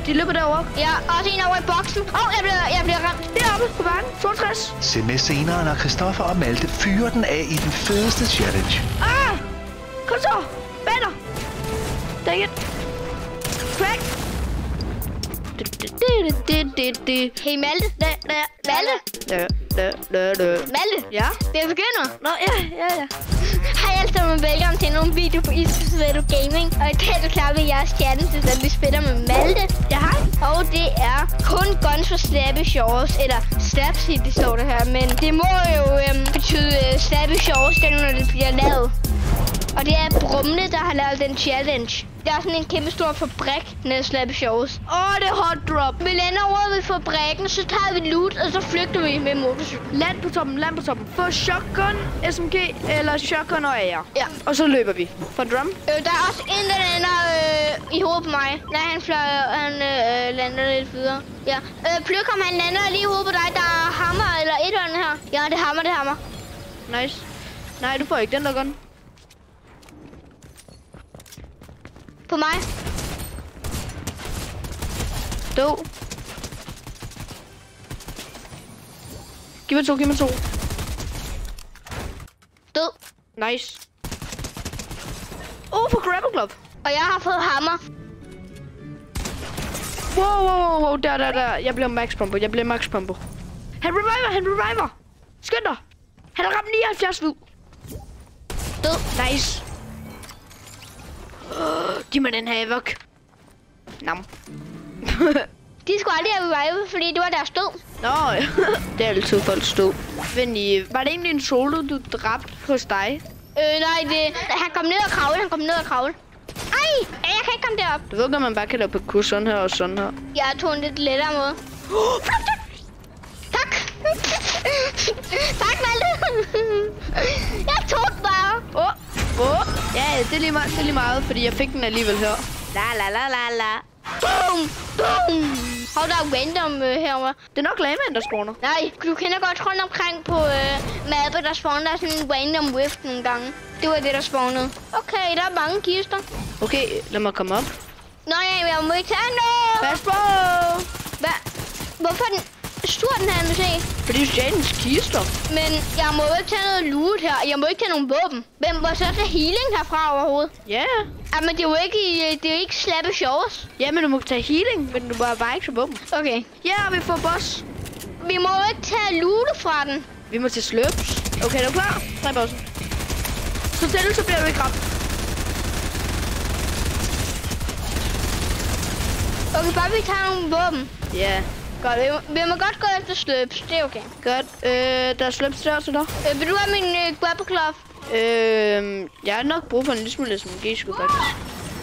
De løber derovre. Ja, også en over i boksen. Jeg bliver ramt. Deroppe på bakken. 62. Se med senere, når Christoffer og Malte fyrer den af i den fedeste challenge. Kom så. Batter. Dang it. Crack. Hey Malte. Malte. Ja? Det begynder. Nå, ja. Hej alle sammen, velkommen til nogle video på Isvedo Gaming. Og i dag er du klar ved jeres challenge, så vi spiller med Malte. Ja, hej. Og det er kun guns for slappy shores, eller slap city står det her. Men det må jo betyde slappy shores, når det bliver lavet. Og det er Brumle, der har lavet den challenge. Der er sådan en kæmpe stor fabrik nede i Slappy Shores. Det er hot drop. Vi lander over ved fabrikken, så tager vi loot, og så flygter vi med motorcykel. Land på toppen. Få shotgun, SMG eller shotgun og AR. Ja. Og så løber vi. For drum. Der er også en, der lander i hovedet på mig. Nej, han lander lidt videre. Ja. Pløkom, han lander lige i hovedet på dig. Der er hammer eller et eller andet her. Ja, det er hammer. Nice. Nej, du får ikke den der gun. På mig. Død. Giv mig to. Død. Nice. På grapple glove. Og jeg har fået hammer. Wow. Der. Jeg bliver max pumper. Han reviver. Skynd dig. Han har ramt 79 hvid. Død. Nice. Giv mig den her evok. Nam. De skulle aldrig have revivet, fordi det var deres død. Nå, det er altid folks død. Var det egentlig en solo, du dræbte hos dig? Nej, han kom ned og kravle. Ej, jeg kan ikke komme derop. Du ved godt, man bare kan lave parkour sådan her og sådan her. Jeg tog en lidt lettere måde. Tak. Tak, Malte. Jeg tog den bare. Ja, det er lige meget, fordi jeg fik den alligevel her. La. Boom. Hov, der er random herovre. Det er nok lamaen, der spawner. Nej, du kender godt rundt omkring på mappet, der spawner der sådan en random rift nogle gange. Det var det, der spawnede. Okay, der er mange kister. Okay, lad mig komme op. Nå ja, jeg må ikke tage noget. Pas på! Hvad? Hvorfor den stor den her måske? Fordi du stjal dens kister. Men jeg må jo ikke tage noget loot her. Jeg må ikke tage nogen våben. Hvem må så tage healing herfra overhovedet? Ja. Men det er jo ikke slappe shores. Ja, men du må tage healing, men du må bare ikke tage våben. Okay. Ja, vi får boss. Vi må jo ikke tage loot fra den. Vi må tage slurps. Okay, er du klar? 3 bossen. Så til, så bliver du ikke ramt. Okay, bare vi tager nogle våben. Ja. Godt, vi må godt gå efter slurps. Det er okay. Godt. Der er slurps der også, der. Vil du have min grapple glove? Jeg har nok brug for en lille smule SMG, sgu faktisk.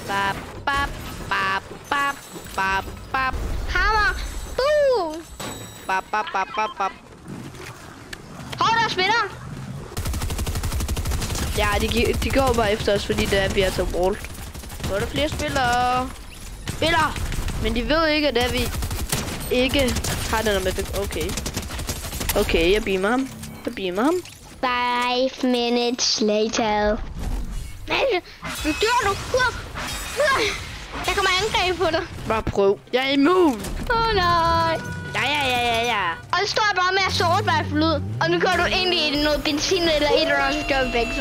Hammer! Hov, der er spiller! Ja, de går bare efter os, fordi det er, vi er så wall. Så er der flere spillere. Men de ved ikke, at vi ikke har den med. Okay, jeg beamer ham. 5 minutes later. Malte, du dør nu. Jeg kommer angreb på dig. Bare prøv. Jeg er immun. Nej. Ja. Og så står jeg bare med at sove bare ud. Og nu kører du ind i noget benzin eller et eller andet, så gør vi begge to.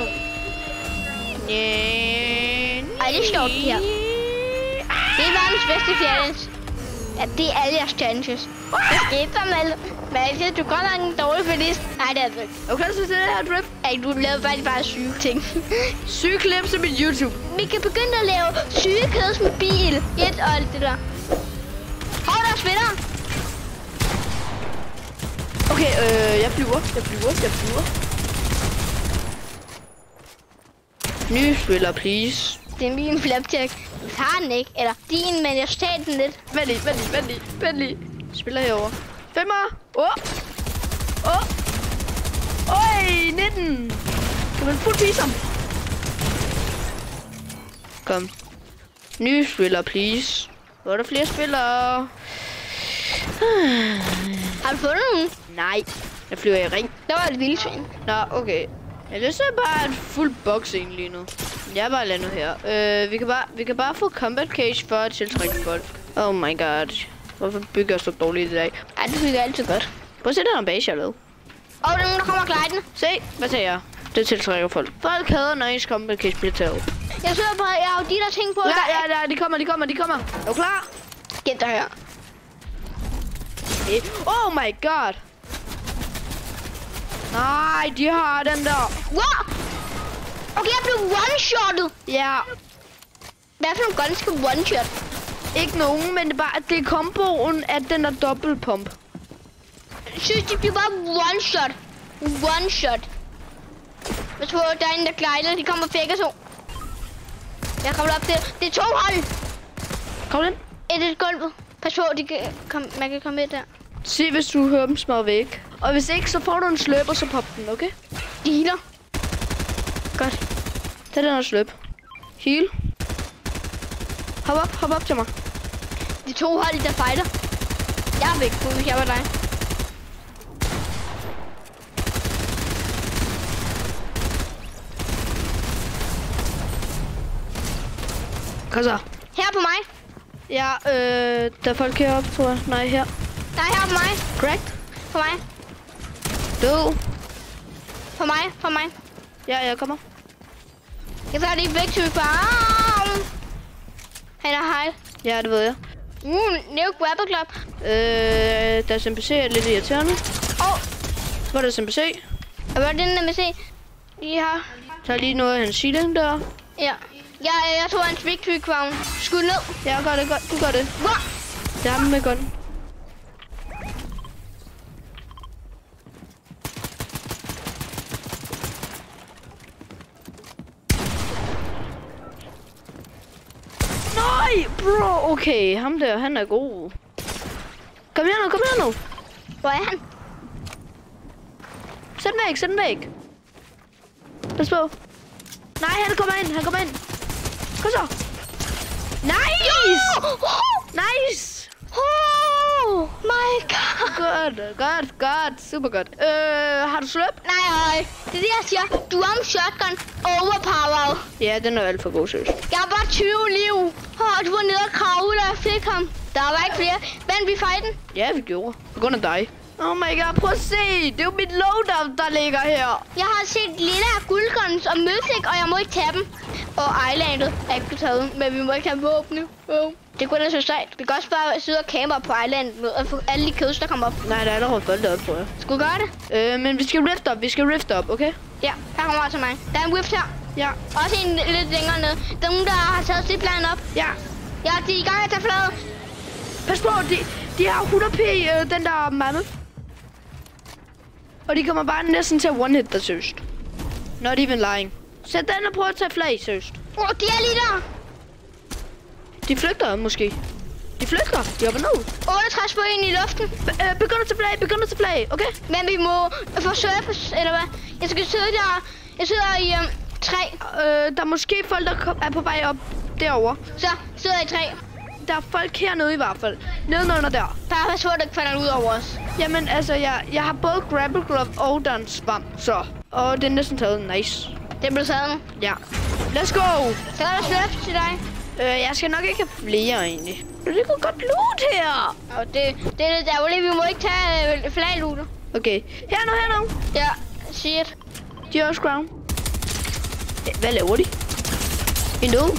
Ej, det er sjovt, det her. Det er verdens bedste challenge. Ja, det er alle jeres challenges. Hvad skete der, Malte? Du er godt nok en dårlig felist. Nej, det er det ikke. Okay, så det her drift. Ej, du lavede faktisk bare syge ting. Syge clips på min YouTube. Vi kan begynde at lave syge køds med bil. Og alt det der. Hov, der er spiller. Okay, jeg flyver. Ny spiller, please. Det er min flapjack. Du tager den ikke. Eller din, men jeg tager den lidt. Vent lige. Spiller herovre. 5'er. Øj, 19. Kan man fuld pise ham? Kom. Ny spiller, please. Hvor er der flere spillere? Har du fundet nogen? Nej. Jeg flyver i ring. Der var et vildsvin. Nå, okay. Jeg lyst til bare en fuld box egentlig nu. Jeg er bare landet her. Vi kan bare få combat cage for at tiltrække folk. Oh my god. Hvorfor bygger jeg så dårligt i dag? Ej, det bygger altid godt. Prøv at se den base, jeg lavede. Der er nogen, der kommer glidende. Se, hvad siger jeg? Det tiltrækker folk. Folk hader, når I kommer med Kidsplittel. Jeg søger på, jeg har jo de der ting på. Ja, de kommer. Er du klar? Gem dig her. Oh my god. Nej, de har den der. Wow! Okay, jeg blev one-shottet. Ja. Hvad for nogle guns skal one-shot? Ikke nogen, men det er bare, at det er komboen af den der dobbeltpump. Jeg synes, de bliver bare one-shot. One-shot. Jeg tror, der er en, der glider. De kommer begge to. Jeg kommer op til. Det er 2 hold. Kom ind. Et gulvet. Pas på, man kan komme ind der. Se, hvis du hører dem små væk. Og hvis ikke, så får du en sløb, og så pop den, okay? De healer. Godt. Tag den og sløb. Heal. Hop op til mig. De 2 hold, der fighter. Jeg er væk, hvis jeg var dig. Kom så. Her på mig. Ja, der er folk heroppe, tror jeg. Nej, her. Nej, her på mig. Correct. På mig. Død. På mig. Ja, jeg kommer. Jeg tager lige væk til bare. Han er hej. Ja, det ved jeg. New grapple club. Deres NPC er lidt irriterende. Hvor er deres NPC? Og hvad er den NPC? Ja. Tag lige noget af hans shielding der. Ja. Jeg tog en victory crown. Skud ned. Ja, gør det godt. Du gør det. Wow. Det er ham med gun. Nej, bro. Okay, ham der, han er god. Kom her nu. Hvor er han? Sæt den væk. Pas på. Nej, han kommer ind. Kom så. Nice! Nice! Oh my god. Godt. Super godt. Har du sløb? Nej. Det er det, jeg siger. Du er om shotgun. Overpowered. Ja, den er alt for god, seriøst. Jeg har bare 20 liv. Du var nede og kravle, da jeg fik ham. Der var ikke flere. Vandt vi fighten? Ja, vi gjorde. På grund af dig. Oh my god, prøv at se. Det er jo mit loadout, der ligger her. Jeg har set lille af guldguns og mythic, og jeg må ikke tage dem. Og Islandet er ikke blevet taget, men vi må ikke have våben nu. Det kunne da så sejt. Vi kan også bare sidde og camera på Islandet og få alle de kills, der kommer op. Nej, der er allerede folk deroppe, tror jeg. Skal vi gøre det? Men vi skal rift op, okay? Ja, her kommer til mig. Der er en rift her. Ja. Også en lidt længere ned. Der er nogen, der har taget zipline op. Ja. Ja, de er i gang med at tage flade. Pas på, de har 100p, den der mammoth. Og de kommer bare næsten til at one-hit dig, seriøst. Not even lying. Sæt den og prøv at tage flag, seriøst. De er lige der. De flygter måske. De hopper ned. 68 på en i luften. Begynder til flag, okay? Men vi må få surface, eller hvad? Jeg skal sidde der. Jeg sidder i 3. Der er måske folk, der er på vej op derovre. Så sidder jeg i 3. Der er folk hernede i hvert fald. Nedenunder der. Bare pas på, at det ikke falder ud over os. Jamen altså, jeg har både grapple glove og der er en svamp, så. Og det er næsten taget. Nice. Det blev taget nu. Ja. Let's go! Så er der surface til dig. Jeg skal nok ikke have flere egentlig. Det kunne godt loot her. Og det er lidt ærgerligt. Vi må ikke tage flaglooter. Okay. Her nu. Ja, shit. De er også ground. Hvad laver de? En død.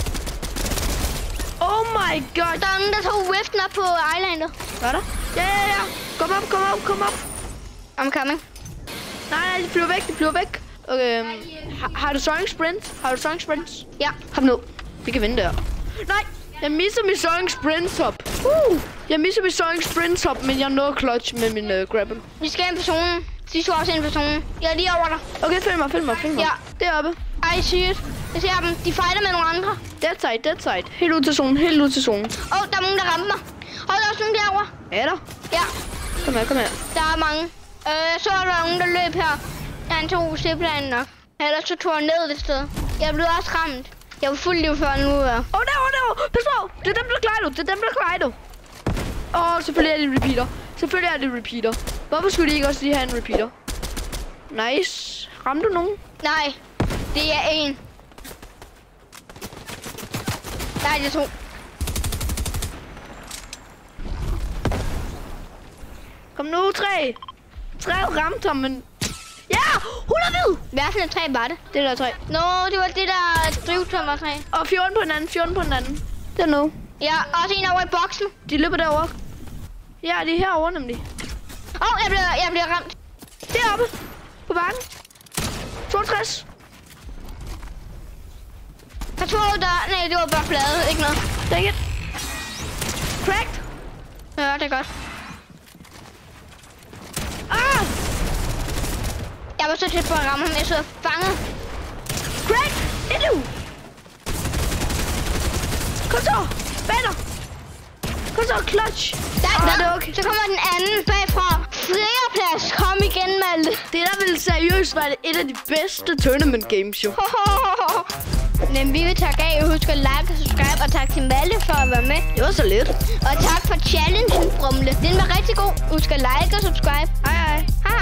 Oh my god. Der er nogen, der tog riften op på Islandet. Hvad er der? Ja. Kom op. I'm coming. Nej, de flyver væk. Okay. Har du soaring sprint? Ja. Kom ned. Vi kan vinde der. Nej, jeg misser min soaring sprint hop. Jeg misser min soaring sprint hop, men jeg nåede clutch med min grapple. Vi skal ind på zonen. De står også ind på zonen. Jeg er lige over dig. Okay, følg mig. Ja. Deroppe. Ej, shit. Jeg ser dem. De fighter med nogle andre. Dead side. Helt ud til zonen. Der er nogen, der rammer mig. Der er også nogen derovre. Er der? Ja. Kom her. Der er mange. Så er der nogen, der løb her. Han tog zipline nok. Ellers så tog han ned et sted. Jeg blev også ramt. Jeg var fuld liv før nu. Der. Pas på. Det er dem, der glider. Selvfølgelig er det repeater. Hvorfor skulle de ikke også lige have en repeater? Nice. Ramte du nogen? Nej. Det er en. Nej, det er 2. nu, 3. 3 ramte ham, men... Ja! 100 hvid! Hvad for en 3 var det? Det der 3. Nå, det var det der drivtommer 3. Og 14 på den anden, 14 på den anden. Det er nu. Ja, også en over i boksen. De løber derover. Ja, de er herovre nemlig. Jeg bliver ramt. Deroppe. På bakken. 62. Jeg tror, nej, det var bare bladet, ikke noget. Dang it. Cracked. Ja, det er godt. Ah! Jeg var så tæt på at ramme ham, jeg så fanget. Cracked. Endnu. Kom så. Banner. Kom så, clutch. Der, det er okay. Så kommer den anden bagfra. Frereplads. Kom igen, Malte. Det der ville seriøst være et af de bedste tournament games, jo. Men vi vil takke af. Husk at like og subscribe. Og tak til Malte for at være med. Det var så lidt. Og tak for challengen, Brumle. Den var rigtig god. Husk at like og subscribe. Hej hej. Hej.